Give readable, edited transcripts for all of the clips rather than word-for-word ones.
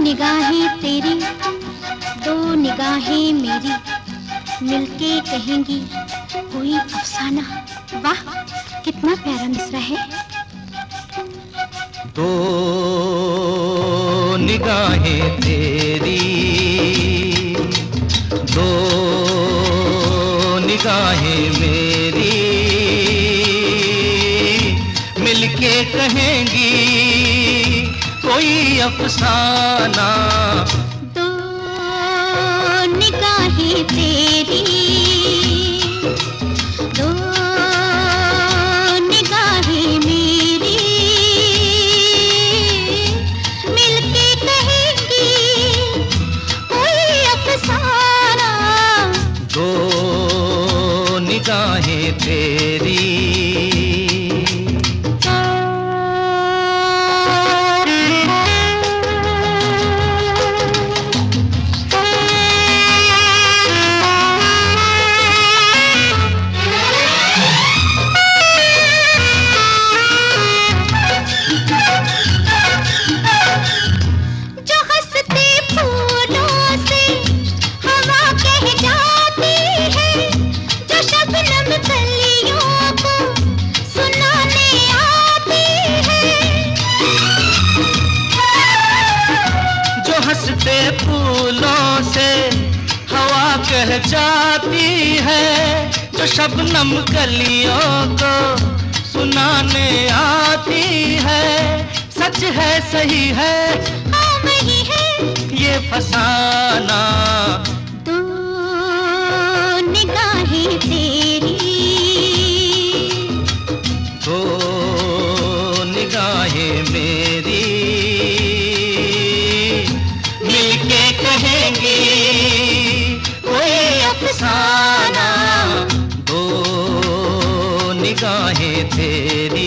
निगाहें तेरी, दो निगाहें मेरी, मिलके कहेंगी कोई अफसाना। वाह कितना प्यारा मिसरा है। दो निगाहें तेरी, दो निगाहें मेरी, मिलके कहेंगी कोई अफसाना। दो निगाहें तेरी, दो निगाहें मेरी, मिलके कहेंगी कोई अफसाना। दो निगाहें तेरी। हंसते फूलों से हवा कह जाती है, जो शबनम कलियों को सुनाने आती है। सच है सही है हाँ वही है ये फसाना। दो निगाहें तेरी, दो निगाहें मेरी, मिलके कहेंगी कोई अफसाना। दो निगाहें तेरी।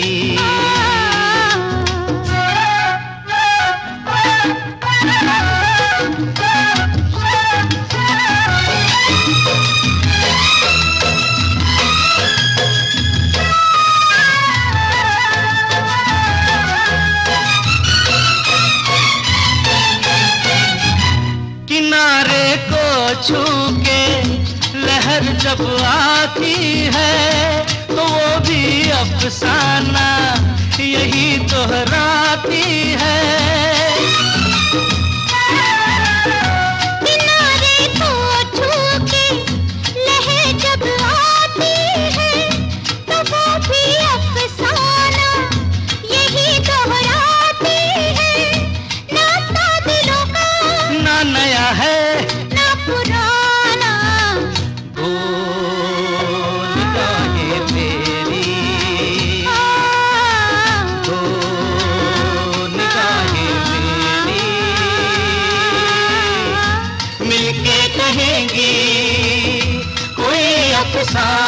किनारे को छू के लहर जब आती है, तो वो भी अफसाना यही दोहराती है। किनारे को छू के लहर जब आती है, तो वो भी अफसाना यही दोहराती है। नाता दिलों का ना नया है ना पुराना। दो निगाहें तेरी, दो निगाहें मेरी, मिलके कहेंगी कोई अफसाना।